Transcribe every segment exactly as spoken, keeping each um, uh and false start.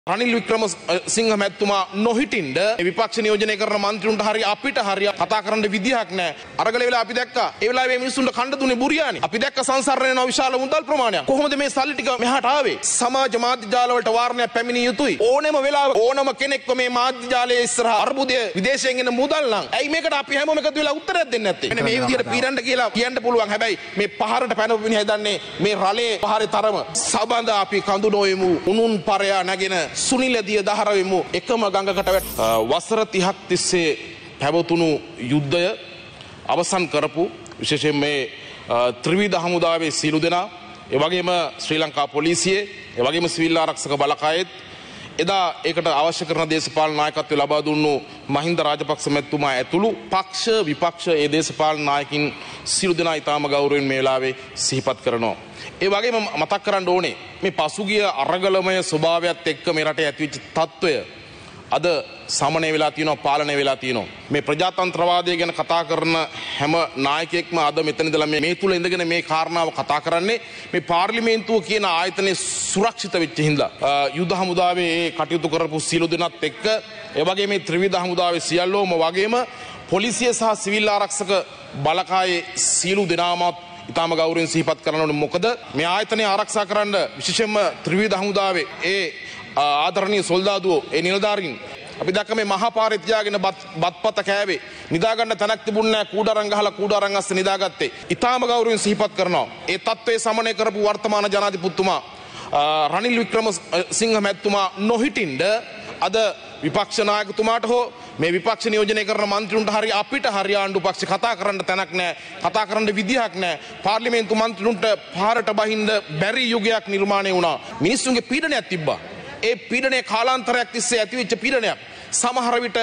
රනිල් වික්‍රමසිංහ මැතිතුමා නොහිටින්ද විපක්ෂ නියෝජනය කරන මන්ත්‍රීන්ට හරිය අපිට හරිය කතා කරන්න විදිහක් නැහැ. අරගල වෙලා අපි දැක්කා. ඒ වෙලාවේ මේ මිනිස්සුන්ට කණ්ඩ දුන්නේ බුරියානි. අපි දැක්ක සංසරණය වෙන විශාල මුදල් ප්‍රමාණයක්. කොහොමද මේ සල්ලි ටික මෙහාට ආවේ? සමාජ මාධ්‍ය ජාල වලට වාරණයක් පැමිණිය යුතුයි. ඕනෙම වෙලාවක ඕනම කෙනෙක්ව මේ මාධ්‍ය ජාලයේ ඉස්සරහා අර්බුදය විදේශයෙන් එන මුදල් නම් ඇයි මේකට අපි හැමෝම එකතු වෙලා උත්තරයක් දෙන්නේ නැත්තේ? මෙන්න මේ විදිහට පීඩන්න කියලා කියන්න පුළුවන්. හැබැයි මේ පහරට පැනපු මිනිහ හදන්නේ මේ රළේ පහරේ තරම. සබඳ අපි කඳු නොයමු. උනුන් පරයා නැගෙන සුනිලදිය දහරවෙමු එකම ගඟකට වැට වසර තිහක් තිස්සේ පැවතුණු යුද්ධය අවසන් කරපු විශේෂයෙන් මේ ත්‍රිවිධ හමුදාවේ සියලු දෙනා ඒ වගේම ශ්‍රී ලංකා පොලිසියේ ඒ වගේම සිවිල් ආරක්ෂක බලකායෙත් එදා ඒකට අවශ්‍ය කරන දේශපාලන නායකත්වය ලබා දුන්නු මහින්ද රාජපක්ෂ මැතිතුමා ඇතුළු පක්ෂ විපක්ෂ ඒ දේශපාලන නායකින් සියලු දෙනා ඊටාම ගෞරවයෙන් මේ වෙලාවේ සිහිපත් කරනවා. ඒ වගේම මතක් කරන්න ඕනේ මේ පසුගිය අරගලමය ස්වභාවයත් එක්ක මේ රටේ ඇතිවෙච්ච තත්ත්වය අද සමනය වෙලා තියෙනවා, පාලනය වෙලා තියෙනවා. මේ ප්‍රජාතන්ත්‍රවාදය ගැන කතා කරන හැම නායකයෙක්ම අද මෙතන ඉඳලා මේ තුල ඉඳගෙන මේ කාරණාව කතා කරන්නේ මේ පාර්ලිමේන්තුව කියන ආයතනයේ සුරක්ෂිත වෙච්ච හින්දා. යුද හමුදාවේ ඒ කටයුතු කරපු සියලු දෙනාත් එක්ක ඒ වගේ මේ ත්‍රිවිධ හමුදාවේ සියල්ලෝම වගේම පොලිසිය සහ සිවිල් ආරක්ෂක බලකායේ සියලු දෙනාමත් ඉතාම ගෞරවයෙන් සිහිපත් කරන්න ඕනේ. මොකද මේ ආයතනය ආරක්ෂා කරන්න විශේෂයෙන්ම ත්‍රිවිධ හමුදාවේ ඒ ආදරණීය සොල්දාදුවෝ ඒ නිලධාරීන් අපි දැක්ක මේ මහා පාරේ තියාගෙන බත්පත කෑවේ නිදා ගන්න තැනක් තිබුණේ නැහැ. කූඩරන් ගහලා කූඩරන් අස්සේ නිදාගත්තේ. ඉතාම ගෞරවයෙන් සිහිපත් කරනවා. ඒ තත්ත්වයේ සමනය කරපු වර්තමාන ජනාධිපතිතුමා රනිල් වික්‍රමසිංහ මැතිතුමා නොහිටින්ද අද විපක්ෂ නායකතුමාට හෝ මේ විපක්ෂ නියෝජනය කරන මන්ත්‍රීන්ට හරිය අපිට හරිය ආණ්ඩු පක්ෂ කතා කරන්න තැනක් නැහැ. කතා කරන්න විදිහක් නැහැ. පාර්ලිමේන්තු මන්ත්‍රීන්ට පාරට බහින්න බැරි යුගයක් නිර්මාණය වුණා. මිනිස්සුන්ගේ පීඩනයක් තිබ්බා. ඒ පීඩනයේ කාලාන්තරයක් තිස්සේ ඇතිවෙච්ච පීඩනයක් සමහර විට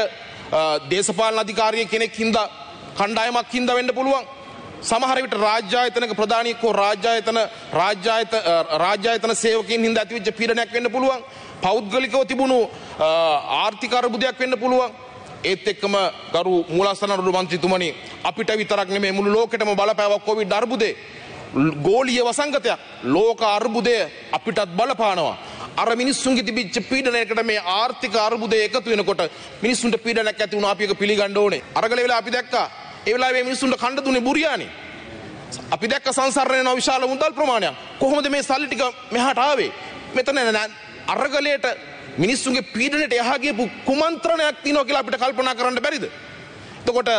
දේශපාලන අධිකාරිය කෙනෙක් හින්දා කණ්ඩායමක් හින්දා වෙන්න පුළුවන්. සමහර විට රාජ්‍ය ආයතනක ප්‍රධානියෙක් හෝ රාජ්‍ය ආයතන රාජ්‍ය ආයතන රාජ්‍ය ආයතන සේවකයන් හින්දා ඇතිවෙච්ච පීඩනයක් වෙන්න පුළුවන්. පෞද්ගලිකව තිබුණු ආර්ථික අර්බුදයක් වෙන්න පුළුවන්. ඒත් එක්කම ගරු මූලස්ථාන මන්ත්‍රීතුමනි අපිට විතරක් නෙමෙයි මුළු ලෝකෙටම බලපෑව කොවිඩ් අර්බුදේ ගෝලීය වසංගතයක්. ලෝක අර්බුදය අපිටත් බලපානවා. අර මිනිස්සුන්ගේ තිබිච්ච පීඩනයකට මේ ආර්ථික අර්බුදය එකතු වෙනකොට මිනිස්සුන්ට පීඩනයක් ඇති වුණා. අපි ඒක පිළිගන්න ඕනේ. අරගල වෙලා අපි දැක්කා. ඒ වෙලාවේ මේ මිනිස්සුන්ට කණ්ඩ දුන්නේ බුරියානි. අපි දැක්ක සංසරණය වෙන විශාල මුදල් ප්‍රමාණයක්. කොහොමද මේ සල්ලි ටික මෙහාට ආවේ? මෙතන අරගලයට මිනිස්සුන්ගේ පීඩනයට එහා ගියපු කුමන්ත්‍රණයක් තියෙනවා කියලා අපිට කල්පනා කරන්න බැරිද? එතකොට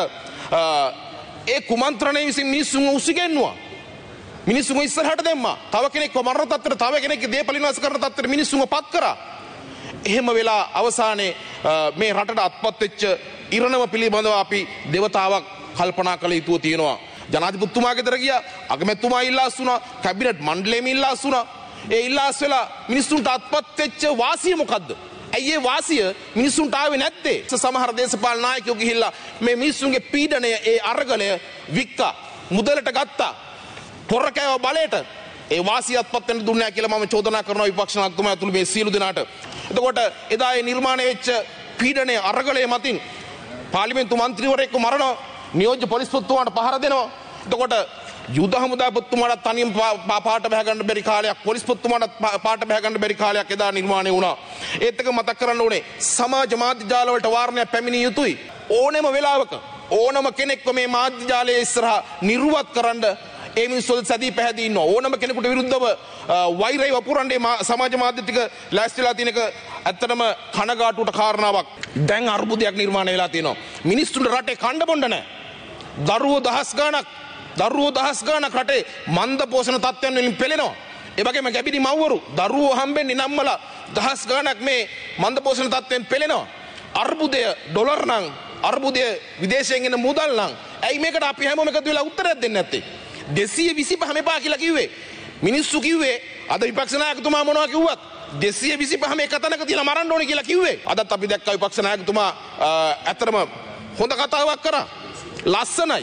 ඒ කුමන්ත්‍රණය විසින් මිනිස්සුන්ව උසිගෙන්නුවා. මිනිස්සුන්ව ඉස්සරහට දැම්මා. තව කෙනෙක්ව මරණ තත්ත්වයට, තව කෙනෙක්ගේ දේපල විනාශ කරන තත්ත්වයට මිනිස්සුන්ව පත් කරා. එහෙම වෙලා අවසානයේ මේ රටට අත්පත් වෙච්ච ඉරණම පිළිබඳව අපි දෙවතාවක් කල්පනා කළ යුතුව තියෙනවා. ජනාධිපතිතුමා ගෙදර ගියා, අගමැතිතුමා ඉල්ලාස් වුණා, කැබිනට් මණ්ඩලයේම ඉල්ලාස් වුණා. ඒ ඉල්ලාස් වෙලා මිනිස්සුන්ට අත්පත් වෙච්ච වාසිය මොකද්ද? ඇයි ඒ වාසිය මිනිස්සුන්ට ආවේ නැත්තේ? සමහර දේශපාලන නායකයෝ ගිහිල්ලා මේ මිනිස්සුන්ගේ පීඩනය ඒ අරගලය වික්කා, මුදලට ගත්තා, පොර කෑව බලයට. ඒ වාසිය අත්පත් වෙන්න දුන්නේ නැහැ කියලා මම චෝදනා කරනවා විපක්ෂ නායකතුමා ඇතුළු මේ සියලු දෙනාට. එතකොට එදා ඒ නිර්මාණය වෙච්ච පීඩනය අරගලය මතින් පාර්ලිමේන්තු මන්ත්‍රීවරයෙක්ව මරනවා, නියෝජ්‍ය පොලිස්පතිතුමාට පහර දෙනවා. එතකොට යුද හමුදාපතිතුමාට තනියම පාට බහ ගන්න බැරි කාලයක්, පොලිස්පතිතුමාට පාට බහ ගන්න බැරි කාලයක් එදා නිර්මාණය වුණා. ඒත් එක මතක් කරන්න ඕනේ සමාජ මාධ්‍ය ජාල වලට වාරණයක් පැමිණිය යුතුයි. ඕනෙම වෙලාවක ඕනම කෙනෙක්ව මේ මාධ්‍ය ජාලයේ ඉස්සරහා නිර්වත් කරන්න ඒ මිනිස්සු සැදී පැහැදී ඉන්නවා. ඕනම කෙනෙකුට විරුද්ධව වෛරය වපුරන්නේ සමාජ මාධ්‍ය ටික ලෑස්තිලා තියෙනක ඇත්තටම කනගාටුවට කාරණාවක්. දැන් අර්බුදයක් නිර්මාණය වෙලා තියෙනවා. මිනිස්සුන්ට රටේ කණ්ඩ බොණ්ඩ නැහැ. දරුවෝ දහස් ගාණක් දරුවෝ දහස් ගාණක් රටේ මන්ද පෝෂණ තත්ත්වයන් වලින් පෙළෙනවා. ඒ වගේම ගැබිනි මව්වරු දරුවෝ හම්බෙන්නේ නම්මලා දහස් ගාණක් මේ මන්ද පෝෂණ තත්ත්වයෙන් පෙළෙනවා. අර්බුදය ඩොලර් නම් අර්බුදය විදේශයෙන් එන මුදල් නම් ඇයි මේකට අපි හැමෝම එකතු වෙලා උත්තරයක් දෙන්නේ නැත්තේ? දෙසිය විසිපහ මෙපා කියලා කිව්වේ. මිනිස්සු කිව්වේ අද විපක්ෂ නායකතුමා මොනවා කිව්වත් දෙසිය විසිපහ මේ කතනක තියලා මරන්න ඕනේ කියලා කිව්වේ. අදත් අපි දැක්කා විපක්ෂ නායකතුමා ඇත්තටම හොඳ කතාවක් කරා. ලස්සනයි.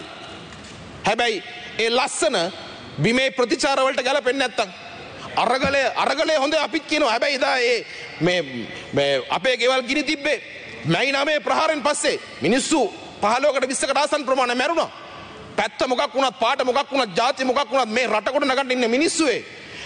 හැබැයි ඒ ලස්සන බිමේ ප්‍රතිචාර වලට ගැලපෙන්නේ නැත්තම් අරගලය අරගලය හොඳ අපිත් කියනවා. හැබැයි එදා ඒ මේ මේ අපේ ගෙවල් ගිනි තිබ්බේ මැයි නවයේ ප්‍රහාරයෙන් පස්සේ මිනිස්සු පහළොවකට විස්සකට ආසන්න ප්‍රමාණය මැරුණා. පැත්ත මොකක් වුණත් පාට මොකක් වුණත් ජාති මොකක් වුණත් මේ රට කොට නගන්න ඉන්න මිනිස්සු ඒ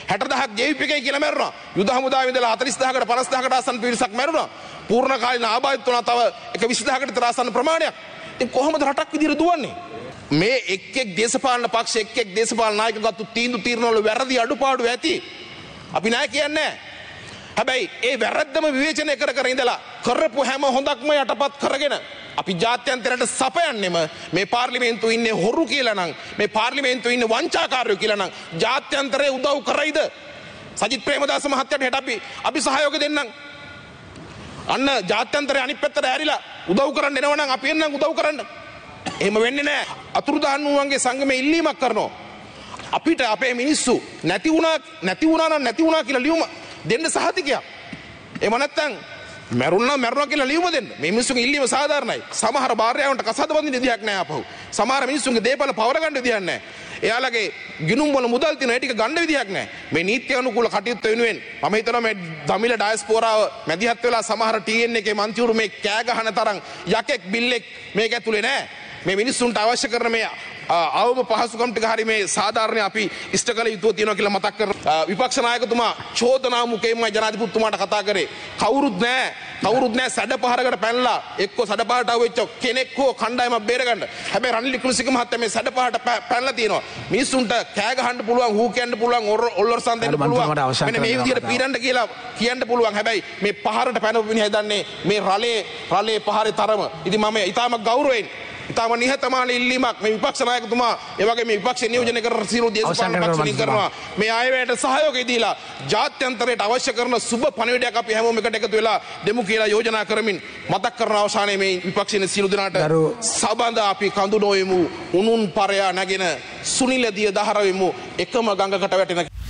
හැට දහයක් ජීවිතයකයි කියලා මැරුණා. යුද හමුදාවේ ඉඳලා හතළිස් දහයකට පනස් දහයකට ආසන්න පිරිසක් මැරුණා. පූර්ණ කාලීන ආබාධිත වුණා තව එක විසි දහයකට විතර ආසන්න ප්‍රමාණයක්. ඉතින් කොහොමද රටක් විදියට දුවන්නේ? මේ එක් එක් දේශපාලන පක්ෂ එක් එක් දේශපාලන නායකයෝ ගත්තු තීන්දුව తీරන වල වැරදි අඩුපාඩු ඇති. අපි නෑ කියන්නේ. හැබැයි ඒ වැරද්දම විවේචනය කර කර ඉඳලා කරපු හැම හොඳක්ම යටපත් කරගෙන අපි ජාත්‍යන්තරයට සපයන්නෙම මේ පාර්ලිමේන්තුවේ ඉන්නේ හොරු කියලා නම් මේ පාර්ලිමේන්තුවේ ඉන්නේ වංචාකාරයෝ කියලා නම් ජාත්‍යන්තරේ උදව් කරයිද? සජිත් ප්‍රේමදාස මහත්තයාට හෙට අපි අපි සහයෝගය දෙන්නම්. අන්න ජාත්‍යන්තරේ අනිත් පැත්තට ඇරිලා උදව් කරන්න එනවා නම් අපි එන්නම් උදව් කරන්න. එහෙම වෙන්නේ නැහැ. අතුරුදහන් වූවන්ගේ සංගමේ ඉල්ලීමක් කරනවා. අපිට අපේ මිනිස්සු නැති වුණා නැති වුණා නම් නැති වුණා කියලා ලියුම දෙන්න සහතිකයක්. එහෙම නැත්නම් මැරුණා මැරුණා කියලා ලියුම දෙන්න. මේ මිනිස්සුගේ ඉල්ලීම සාධාරණයි. සමහර භාර්යාවන්ට කසාද බඳින්න විදියක් නැහැ අපහු. සමහර මිනිස්සුන්ගේ දේපල පවර ගන්න විදියක් නැහැ. එයාලගේ ගිනුම් වල මුදල් තියෙන ඒ ටික ගන්න විදියක් නැහැ. මේ නීති අනුකූල කටයුතු වෙනුවෙන් මම හිතනවා මේ දමිළ ඩයස්පෝරාව මැදිහත් වෙලා සමහර ටී එන් එකේ මන්ත්‍රීවරු මේ කෑ ගහන තරම් යකෙක් බිල්ලෙක් මේක ඇතුලේ නැහැ. මේ මිනිස්සුන්ට අවශ්‍ය කරන මේ අවම පහසුකම් ටික හරි මේ සාධාරණ අපි ඉෂ්ට කළ යුතුව තියෙනවා කියලා මතක් කරනවා. විපක්ෂ ናයකතුමා චෝදනා මුඛයෙන්ම ජනාධිපතිතුමාට කතා කරේ. කවුරුත් නැහැ. කවුරුත් නැහැ සැඩ පහරකට පැනලා එක්ක සැඩ පහරට ආවෙච්ච කෙනෙක් හෝ කණ්ඩායමක් බේරගන්න. හැබැයි රනිල් වික්‍රමසිංහ මහත්තයා මේ සැඩ පහරට පැනලා තියෙනවා. මිනිස්සුන්ට කෑ ගහන්න පුළුවන්, හූ කියන්න පුළුවන්, ඔල්ලොරසන් දෙන්න පුළුවන්. මෙන්න මේ විදිහට පීරන්න කියලා කියන්න පුළුවන්. හැබැයි මේ පහරට පැනපු මිනිහා දන්නේ මේ රළේ රළේ පහරේ තරම. ඉතින් මම ඊටාම ගෞරවයෙන් ඉතාම නිහතමානී ඉල්ලීමක් මේ විපක්ෂ නායකතුමා ඒ වගේ මේ විපක්ෂ නියෝජනය කරන සියලු දේශපාලන පක්ෂ වලින් කරනවා. මේ අයවැයට සහයෝගය දීලා ජාත්‍යන්තරයට අවශ්‍ය කරන සුබ පණිවිඩයක් අපි හැමෝම එකට එකතු වෙලා දෙමු කියලා යෝජනා කරමින් මතක් කරන අවසානයේ මේ විපක්ෂයේ සියලු දෙනාට සබඳ අපි කඳු නොවෙමු, උණුන් පරයා නැගෙන සුනිල දිය දහර වෙමු, එකම ගඟකට වැටෙන